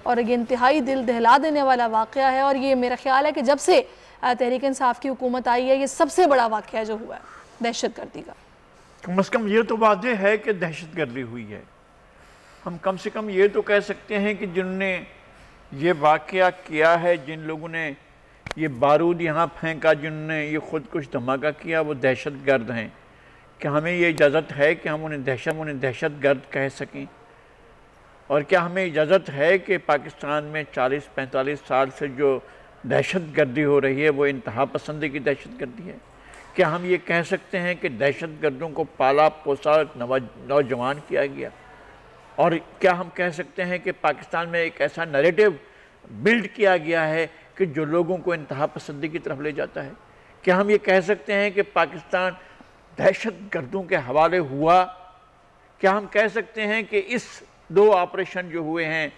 और ये इंतहाई दिल दहला देने वाला वाक़या है। और ये मेरा ख्याल है कि जब से तहरीक इंसाफ की हुकूमत आई है, ये सबसे बड़ा वाक़या जो हुआ है दहशतगर्दी का। कम से कम ये तो वाज़ेह है कि दहशतगर्दी हुई है। हम कम से कम ये तो कह सकते हैं कि जिनने ये वाक़या किया है, जिन लोगों ने ये बारूद यहाँ फेंका, जिनने ये खुदकुश धमाका किया, वो दहशतगर्द हैं। क्या हमें ये इजाज़त है कि हम उन्हें दहशतगर्द कह सकें? और क्या हमें इजाज़त है कि पाकिस्तान में 40-45 साल से जो दहशतगर्दी हो रही है वो इंतहा पसंदी की दहशतगर्दी है? क्या हम ये कह सकते हैं कि दहशतगर्दों को पाला पोसा नौजवान किया गया? और क्या हम कह सकते हैं कि पाकिस्तान में एक ऐसा नैरेटिव बिल्ड किया गया है कि जो लोगों को इंतहा पसंदी की तरफ ले जाता है? क्या हम ये कह सकते हैं कि पाकिस्तान दहशतगर्दों के हवाले हुआ? क्या हम कह सकते हैं कि इस 2 ऑपरेशन जो हुए हैं,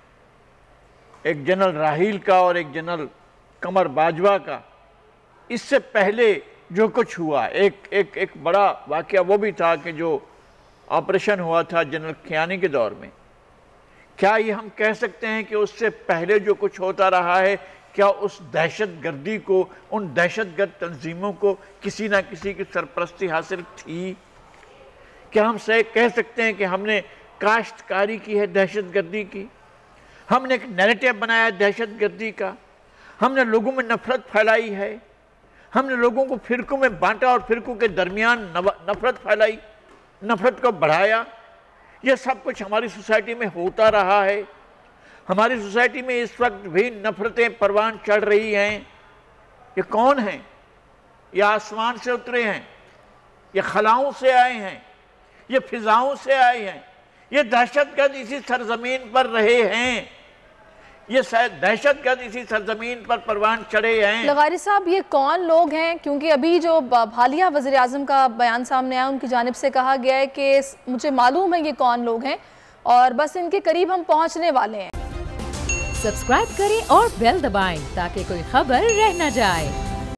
एक जनरल राहील का और एक जनरल कमर बाजवा का, इससे पहले जो कुछ हुआ, एक बड़ा वाक़या वो भी था कि जो ऑपरेशन हुआ था जनरल कियानी के दौर में, क्या ये हम कह सकते हैं कि उससे पहले जो कुछ होता रहा है, क्या उस दहशतगर्दी को, उन दहशतगर्द तंजीमों को किसी ना किसी की सरपरस्ती हासिल थी? क्या हम कह सकते हैं कि हमने काश्तकारी की है दहशतगर्दी की? हमने एक नैरेटिव बनाया दहशतगर्दी का, हमने लोगों में नफरत फैलाई है, हमने लोगों को फिरकों में बांटा और फिरकों के दरमियान नफरत फैलाई, नफरत को बढ़ाया। ये सब कुछ हमारी सोसाइटी में होता रहा है। हमारी सोसाइटी में इस वक्त भी नफरतें परवान चढ़ रही हैं। ये कौन हैं? ये आसमान से उतरे हैं, ये खलाओं से आए हैं, ये फिजाओं से आए हैं, ये दहशतगर्द इसी सरजमीन पर रहे हैं, ये दहशतगर्द इसी सरजमीन पर परवान चढ़े हैं। लगारी साहब, ये कौन लोग हैं? क्योंकि अभी जो हालिया वज़ीर आज़म का बयान सामने आया, उनकी जानिब से कहा गया है कि मुझे मालूम है ये कौन लोग हैं और बस इनके करीब हम पहुंचने वाले हैं। सब्सक्राइब करें और बेल दबाएं ताकि कोई खबर रह न जाए।